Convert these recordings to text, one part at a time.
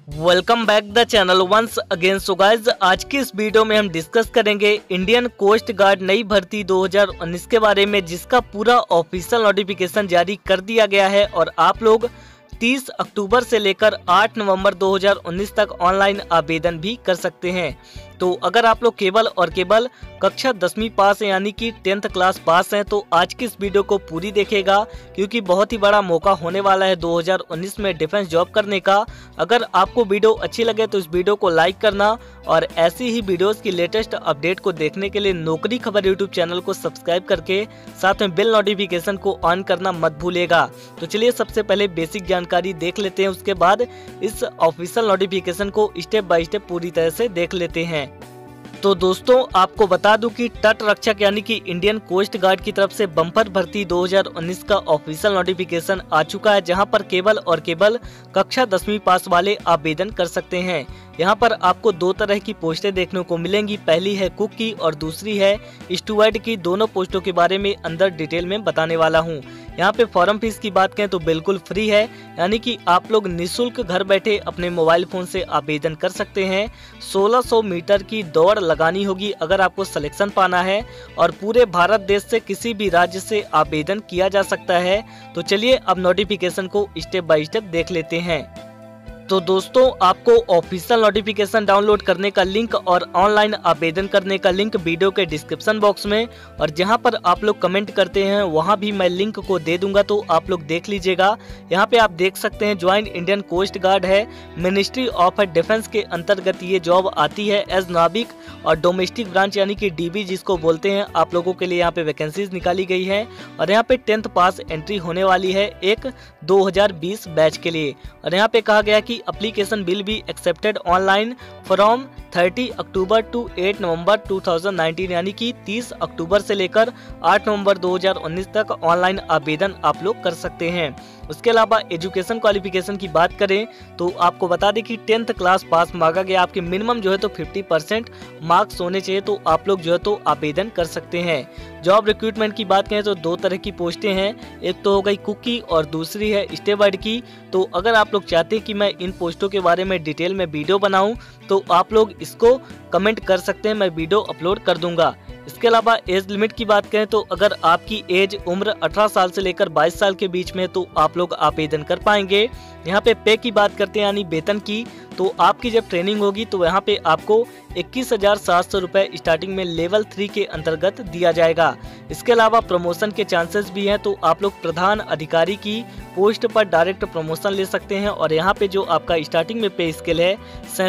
Welcome back the channel once again. So guys, आज की इस वीडियो में हम डिस्कस करेंगे इंडियन कोस्ट गार्ड नई भर्ती 2019 के बारे में, जिसका पूरा ऑफिशियल नोटिफिकेशन जारी कर दिया गया है और आप लोग 30 अक्टूबर से लेकर 8 नवंबर 2019 तक ऑनलाइन आवेदन भी कर सकते हैं। तो अगर आप लोग केवल और केवल कक्षा 10वीं पास है यानी कि 10th क्लास पास हैं तो आज की इस वीडियो को पूरी देखेगा, क्योंकि बहुत ही बड़ा मौका होने वाला है 2019 में डिफेंस जॉब करने का। अगर आपको वीडियो अच्छी लगे तो इस वीडियो को लाइक करना और ऐसी ही वीडियोस की लेटेस्ट अपडेट को देखने के लिए नौकरी खबर यूट्यूब चैनल को सब्सक्राइब करके साथ में बेल नोटिफिकेशन को ऑन करना मत भूलिएगा। तो चलिए सबसे पहले बेसिक जानकारी देख लेते हैं, उसके बाद इस ऑफिशियल नोटिफिकेशन को स्टेप बाय स्टेप पूरी तरह से देख लेते हैं। तो दोस्तों, आपको बता दूं कि तट रक्षक यानी कि इंडियन कोस्ट गार्ड की तरफ से बम्पर भर्ती 2019 का ऑफिशियल नोटिफिकेशन आ चुका है, जहां पर केवल और केवल कक्षा 10वीं पास वाले आवेदन कर सकते हैं। यहाँ पर आपको दो तरह की पोस्टें देखने को मिलेंगी, पहली है कुक की और दूसरी है स्टूवर्ड की। दोनों पोस्टों के बारे में अंदर डिटेल में बताने वाला हूँ। यहाँ पे फॉर्म फीस की बात करें तो बिल्कुल फ्री है, यानी कि आप लोग निःशुल्क घर बैठे अपने मोबाइल फोन से आवेदन कर सकते हैं। 1600 मीटर की दौड़ लगानी होगी अगर आपको सिलेक्शन पाना है, और पूरे भारत देश से किसी भी राज्य से आवेदन किया जा सकता है। तो चलिए अब नोटिफिकेशन को स्टेप बाय स्टेप देख लेते हैं। तो दोस्तों, आपको ऑफिशियल नोटिफिकेशन डाउनलोड करने का लिंक और ऑनलाइन आवेदन करने का लिंक वीडियो के डिस्क्रिप्शन बॉक्स में, और जहां पर आप लोग कमेंट करते हैं वहां भी मैं लिंक को दे दूंगा, तो आप लोग देख लीजिएगा। यहां पे आप देख सकते हैं ज्वाइन इंडियन कोस्ट गार्ड है, मिनिस्ट्री ऑफ डिफेंस के अंतर्गत ये जॉब आती है एज नाविक और डोमेस्टिक ब्रांच यानी कि डीबी जिसको बोलते हैं। आप लोगों के लिए यहाँ पे वैकेंसीज निकाली गई है और यहाँ पे 10th पास एंट्री होने वाली है एक 2020 बैच के लिए। और यहाँ पे कहा गया कि application will be accepted online from 30 October to 8 नवंबर 2019, यानी कि 30 अक्टूबर से लेकर 8 नवंबर 2019 तक ऑनलाइन आवेदन आप लोग कर सकते हैं। उसके अलावा एजुकेशन क्वालिफिकेशन की बात करें तो आपको बता दें कि 10th क्लास पास मांगा गया। आपके मिनिमम जो है तो 50% मार्क्स होने चाहिए, तो आप लोग जो है तो आवेदन कर सकते हैं। जॉब रिक्रूटमेंट की बात करें तो दो तरह की पोस्टें हैं, एक तो हो गई कुक की और दूसरी है स्टेवर्ड की। तो अगर आप लोग चाहते हैं कि मैं इन पोस्टों के बारे में डिटेल में वीडियो बनाऊं तो आप लोग इसको कमेंट कर सकते हैं, मैं वीडियो अपलोड कर दूंगा। इसके अलावा एज लिमिट की बात करें तो अगर आपकी एज उम्र 18 साल से लेकर 22 साल के बीच में तो आप लोग आवेदन कर पाएंगे। यहाँ पे पे की बात करते हैं यानी वेतन की, तो आपकी जब ट्रेनिंग होगी तो यहाँ पे आपको 21,700 रुपये स्टार्टिंग में लेवल 3 के अंतर्गत दिया जाएगा। इसके अलावा प्रमोशन के चांसेस भी हैं, तो आप लोग प्रधान अधिकारी की पोस्ट पर डायरेक्ट प्रमोशन ले सकते हैं। और यहाँ पे जो आपका स्टार्टिंग में पे स्केल है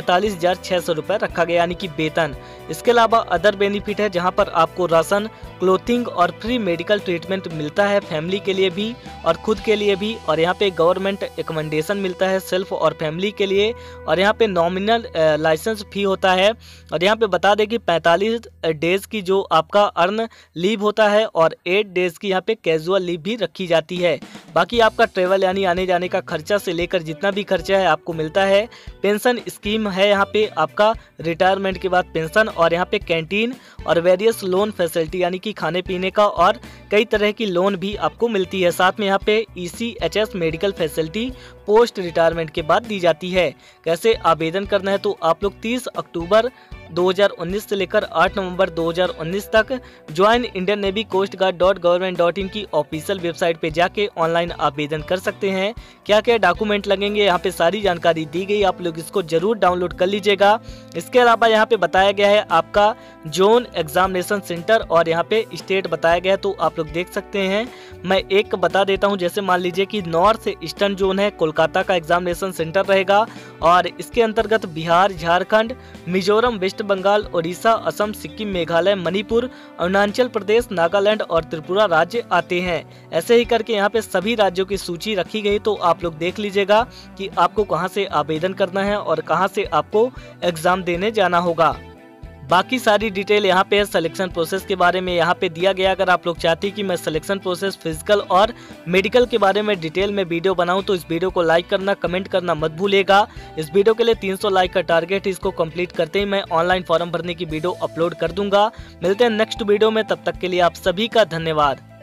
47,600 रुपये रखा गया यानी कि वेतन। इसके अलावा अदर बेनिफिट है जहाँ पर आपको राशन, क्लोथिंग और फ्री मेडिकल ट्रीटमेंट मिलता है, फैमिली के लिए भी और खुद के लिए भी। और यहाँ पे गवर्नमेंट एकमेंडेशन मिलता है सेल्फ और फैमिली के लिए। और यहाँ पे नॉमिनल लाइसेंस फी होता है। और यहाँ पे बता दें कि 45 डेज की जो आपका अर्न लीव होता है और 8 डेज की यहाँ पे कैजुअल लीव भी रखी जाती है। बाकी आपका ट्रेवल यानी आने जाने का खर्चा से लेकर जितना भी खर्चा है आपको मिलता है। पेंशन स्कीम है यहाँ पे आपका रिटायरमेंट के बाद पेंशन, और यहाँ पे कैंटीन और वेरियस लोन फैसिलिटी यानी कि खाने पीने का और कई तरह की लोन भी आपको मिलती है। साथ में यहाँ पे ECHS medical facility post retirement के बाद दी जाती है। कैसे आवेदन करना है तो आप लोग 30 अक्टूबर 2019 से लेकर 8 नवंबर 2019 तक join Indian navy coast guard .gov.in की ऑफिशियल वेबसाइट पे जाके ऑनलाइन आवेदन कर सकते हैं। क्या क्या डॉक्यूमेंट लगेंगे यहाँ पे सारी जानकारी दी गई, आप लोग इसको जरूर डाउनलोड कर लीजिएगा। इसके अलावा यहाँ पे बताया गया है आपका जोन एग्जामिनेशन सेंटर और यहाँ पे स्टेट बताया गया है, तो आप लोग देख सकते हैं। मैं एक बता देता हूँ, जैसे मान लीजिए कि नॉर्थ ईस्टर्न जोन है, कोलकाता का एग्जामिनेशन सेंटर रहेगा और इसके अंतर्गत बिहार, झारखंड, मिजोरम, वेस्ट बंगाल, उड़ीसा, असम, सिक्किम, मेघालय, मणिपुर, अरुणाचल प्रदेश, नागालैंड और त्रिपुरा राज्य आते हैं। ऐसे ही करके यहाँ पे सभी राज्यों की सूची रखी गई, तो आप लोग देख लीजिएगा कि आपको कहाँ से आवेदन करना है और कहाँ से आपको एग्जाम देने जाना होगा। बाकी सारी डिटेल यहाँ पे सिलेक्शन प्रोसेस के बारे में यहाँ पे दिया गया। अगर आप लोग चाहते हैं कि मैं सिलेक्शन प्रोसेस फिजिकल और मेडिकल के बारे में डिटेल में वीडियो बनाऊं तो इस वीडियो को लाइक करना, कमेंट करना मत भूलिएगा। इस वीडियो के लिए 300 लाइक का टारगेट, इसको कंप्लीट करते ही मैं ऑनलाइन फॉर्म भरने की वीडियो अपलोड कर दूंगा। मिलते हैं नेक्स्ट वीडियो में, तब तक के लिए आप सभी का धन्यवाद।